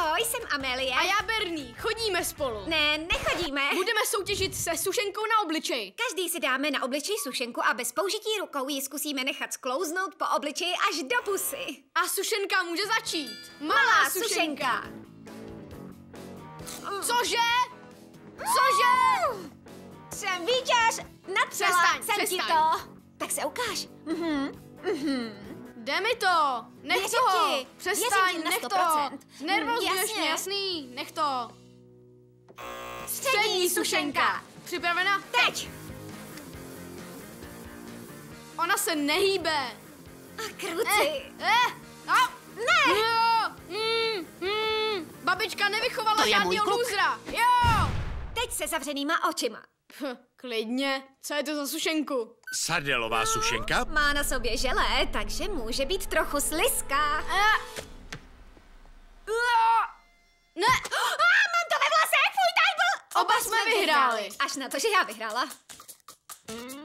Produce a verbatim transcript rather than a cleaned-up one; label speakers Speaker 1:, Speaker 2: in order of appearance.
Speaker 1: Ahoj, jsem Amelie.
Speaker 2: A já Bernie. Chodíme spolu.
Speaker 1: Ne, nechodíme.
Speaker 2: Budeme soutěžit se sušenkou na obličeji.
Speaker 1: Každý si dáme na obličej sušenku a bez použití rukou ji zkusíme nechat sklouznout po obličeji až do pusy.
Speaker 2: A sušenka může začít.
Speaker 1: Malá, Malá sušenka. sušenka.
Speaker 2: Cože? Cože?
Speaker 1: Jsem vítěz. Natřela
Speaker 2: Přestaň,
Speaker 1: jsem
Speaker 2: přestaň.
Speaker 1: ti to. Tak se ukáž. Mhm, mhm.
Speaker 2: Jde mi to. Nech
Speaker 1: Věřím
Speaker 2: to.
Speaker 1: ti.
Speaker 2: Přestaň,
Speaker 1: Věřím ti na
Speaker 2: nech
Speaker 1: sto
Speaker 2: to.
Speaker 1: procent.
Speaker 2: Nervózuješ
Speaker 1: Jasně.
Speaker 2: mě, jasný. Nech to.
Speaker 1: Střední sušenka.
Speaker 2: Připravena?
Speaker 1: Teď.
Speaker 2: Ona se nehýbe.
Speaker 1: A kruci.
Speaker 2: Eh, eh, no.
Speaker 1: Ne.
Speaker 2: Jo. Mm, mm. Babička nevychovala
Speaker 3: To je můj
Speaker 2: žádného
Speaker 3: kluk.
Speaker 2: lůzra. Jo.
Speaker 1: Teď se zavřenýma očima.
Speaker 2: Ph, klidně. Co je to za sušenku?
Speaker 3: Sardelová sušenka?
Speaker 1: Má na sobě želé, takže může být trochu slizká.
Speaker 2: Eh. Ne.
Speaker 1: A mám to ve vlasech, fuj, tak byl.
Speaker 2: Oba jsme vyhráli.
Speaker 1: Až na to, že já vyhrála.